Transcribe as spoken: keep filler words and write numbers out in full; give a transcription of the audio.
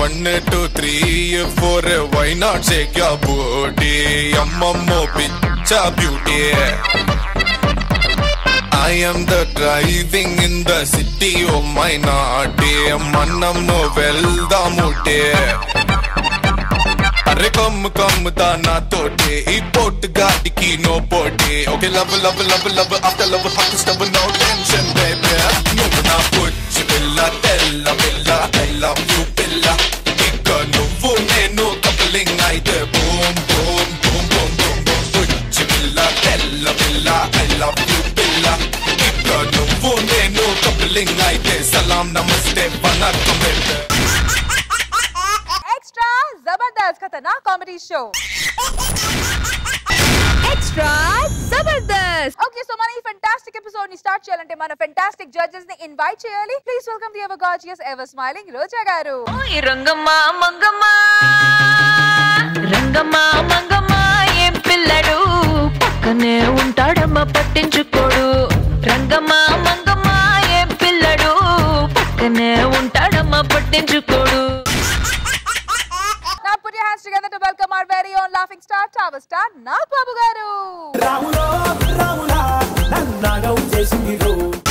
One, two, three, four, why not shake your booty? Yamammo picture beauty. I am the driving in the city of my naughty. Manammo well the mute. Arre come come da na tote. E boat gaadi ki no bote. Okay, love love love love after love hot stuff no tension baby. No na put billa tella billa I love you billa. Ikka nuvu nenu coupling aide boom boom boom boom boom boom. Put billa tella billa I love you billa. Ikka nuvu nenu coupling aide salam namaste vanakkam baby. Jabardasth Khatana comedy show. Extra Jabardasth. Okay, so mani fantastic episode ni start cheyalante mana fantastic judges ni invite cheyali. Please welcome the ever gorgeous, ever smiling Roja garu. Oi rangamma mangamma rangamma mangamma em pilladu pakkane untadamma pattinchukodu rangamma mangamma em pilladu pakkane untadamma pattinchukodu. Now put your hands together to welcome our very own laughing star, tower star, Nagababu garu. Ramulo, Ramula, Nanaga chesindiro.